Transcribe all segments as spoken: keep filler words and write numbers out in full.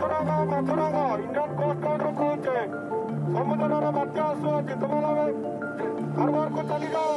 마트라가 마트라가 인간 코스트로 코스트 समुद्र मध्य आसुची तुम्हाला हरवार को चली जाओ।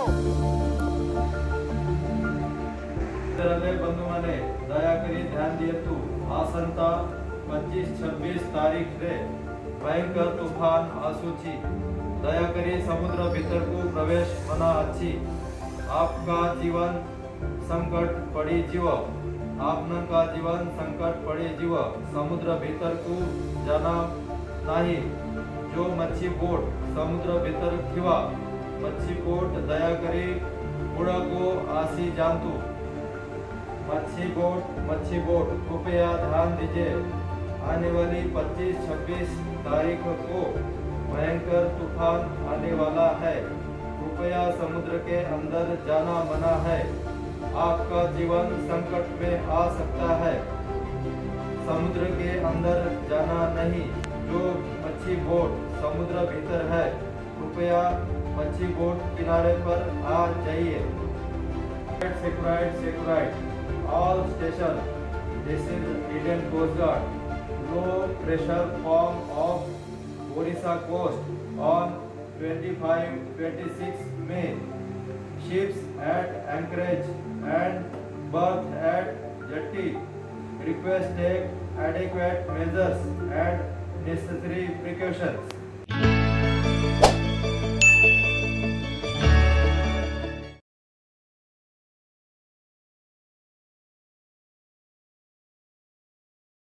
रवे बंधुमाने दया करी ध्यान दियतु आसंता पच्चीस छब्बीस तारीख रे भयंकर तूफान आसूची दया करी समुद्र भीतर को प्रवेश मना अच्छी आपका जीवन संकट पड़ी जीव आपन का जीवन संकट पड़ी जीव समुद्र भीतर को जाना नहीं जो मच्छी बोट समुद्र भीतर थिवा मच्छी बोट दया करी बुढ़ा को आसी जानतु मच्छी बोट मच्छी बोट कृपया ध्यान दीजिए आने वाली पच्चीस छब्बीस तारीख को भयंकर तूफान आने वाला है कृपया समुद्र के अंदर जाना मना है आपका जीवन संकट में आ सकता है समुद्र के अंदर जाना नहीं जो मच्छी बोट समुद्र भीतर है कृपया मच्छी बोट किनारे पर आ जाइए। Securite securite all station this is Indian Coast Guard low pressure form off Odisha coast on twenty-five twenty-six May ships at anchorage and berth at jetty request take adequate measures and necessary precautions।